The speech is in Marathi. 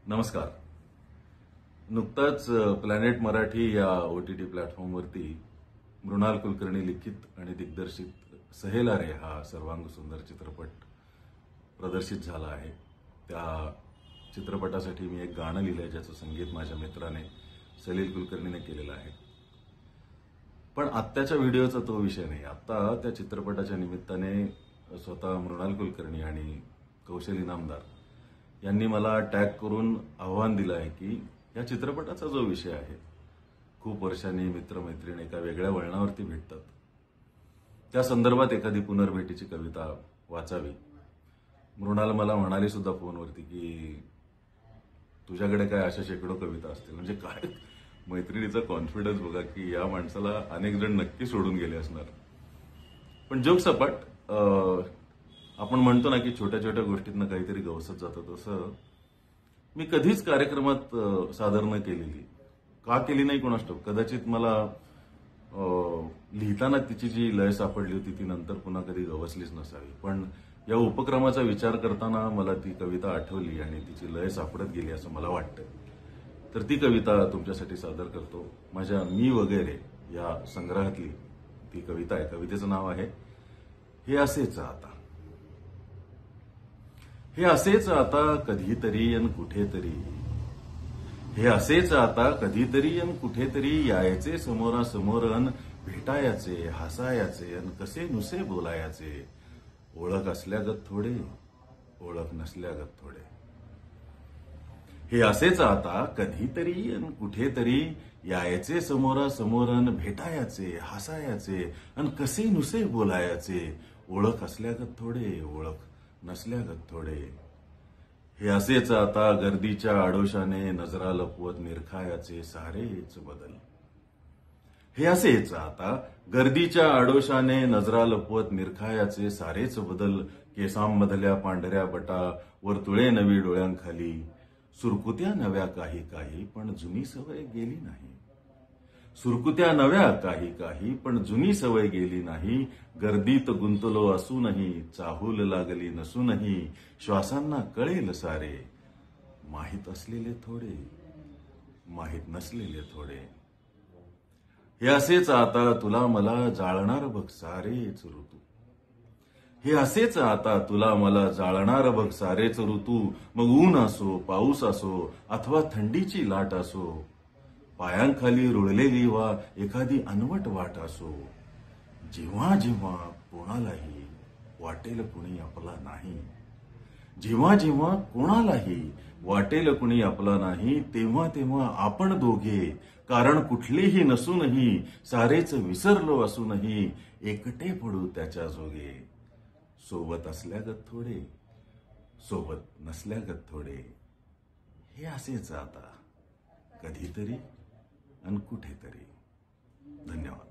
नमस्कार. नुकताच प्लॅनेट मराठी या OTT प्लॅटफॉर्मवरती मृणाल कुलकर्णी लिखित आणि दिग्दर्शित सहेला रे हा सर्वांग सुंदर चित्रपट प्रदर्शित झाला आहे. त्या चित्रपटासाठी मी एक गाणं लिहिलंय ज्याचं संगीत माझ्या मित्राने सलील कुलकर्णीने केलेलं आहे. पण आत्ताच्या व्हिडिओचा तो विषय नाही. आता त्या चित्रपटाच्या निमित्ताने स्वतः मृणाल कुलकर्णी आणि कौशल इनामदार यांनी मला टॅग करून आव्हान दिलं आहे की या चित्रपटाचा जो विषय आहे, खूप वर्षांनी मित्रमैत्रीण एका वेगळ्या वळणावरती भेटतात, त्या संदर्भात एखादी पुनर्भेटीची कविता वाचावी. मृणाल मला म्हणाली सुद्धा फोनवरती की तुझ्याकडे काय अशा शेकडो कविता असतील. म्हणजे काय मैत्रिणीचा कॉन्फिडन्स बघा की या माणसाला अनेक जण नक्की सोडून गेले असणार. पण जोक सपाट, आपण म्हणतो ना की छोट्या छोट्या गोष्टींना काहीतरी गवसत जातं, तसं मी कधीच कार्यक्रमात सादर न केलेली, का केली नाही कोणास ठाऊक. कदाचित मला लिहिताना तिची जी लय सापडली होती ती नंतर पुन्हा कधी गवसलीच नसावी. पण या उपक्रमाचा विचार करताना मला ती कविता आठवली आणि तिची लय सापडत गेली असं मला वाटतं. तर ती कविता तुमच्यासाठी सादर करतो. माझ्या मी वगैरे या संग्रहातली ती कविता आहे. कवितेचं नाव आहे हे असेच आता. हे असेच आता कधीतरी अन कुठेतरी, हे असेच आता कधीतरी अन कुठेतरी, यायचे समोरासमोर अन भेटायचे, हसायचे अन कसे नुसे बोलायचे, ओळख असल्यागत थोडे, ओळख नसल्यागत थोडे. हे असेच आता कधीतरी अन कुठेतरी, यायचे समोरासमोर अन भेटायचे, हसायचे अन कसे नुसे बोलायचे, ओळख असल्यागत थोडे, ओळख नसल्यागत थोडे. हे असेच आता गर्दीच्या आडोशाने नजरा लपवत निरखायाचे सारेच बदल. हे असेच आता गर्दीच्या आडोशाने नजरा लपवत निरखायाचे सारेच बदल. केसांमधल्या पांढऱ्या बटा वर्तुळे नवी डोळ्यांखाली, सुरकुत्या नव्या काही काही पण जुनी सवय गेली नाही. सुरकुत्या नव्या काही काही पण जुनी सवय गेली नाही. गर्दीत गुंतलो असूनही, चाहूल लागली नसूनही, श्वासांना कळेल सारे, माहीत असलेले थोडे, माहीत नसलेले थोडे. हे असेच आता तुला मला जाळणार बघ सारेच ऋतू. हे असेच आता तुला मला जाळणार बघ सारेच ऋतू. मग ऊन असो, पाऊस असो अथवा थंडीची लाट असो, पायांखाली रुळलेली वा एखादी अनवट वाट असो. जेव्हा जेव्हा कोणालाही वाटेल कुणी आपला नाही, जेव्हा जेव्हा कोणालाही वाटेल कुणी आपला नाही, तेव्हा तेव्हा आपण दोघे, कारण कुठलेही नसूनही, सारेच विसरलो असूनही, एकटे पडू त्याच्या जोगे. सोबत असल्यागत थोडे, सोबत नसल्यागत थोडे. हे असेच आता कधीतरी अन कुठेतरी. धन्यवाद.